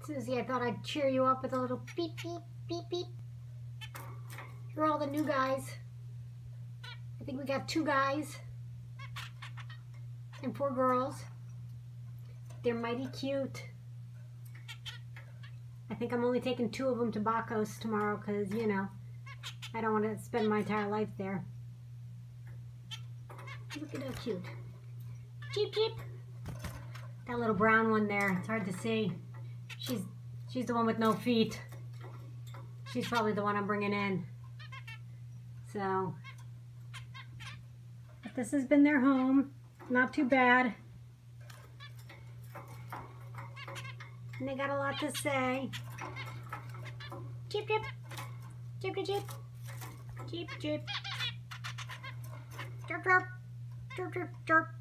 Susie, I thought I'd cheer you up with a little beep, beep, beep, beep. Here are all the new guys. I think we got 2 guys and 4 girls. They're mighty cute. I think I'm only taking 2 of them to Bacos tomorrow because, you know, I don't want to spend my entire life there. Look at how cute. Jeep, jeep. That little brown one there, it's hard to see. She's the one with no feet. She's probably the one I'm bringing in. So, but this has been their home. Not too bad. And they got a lot to say. Jeep, jeep. Jeep, jeep, jeep. Jeep, jeep. Chirp, chirp. Chirp, chirp, chirp.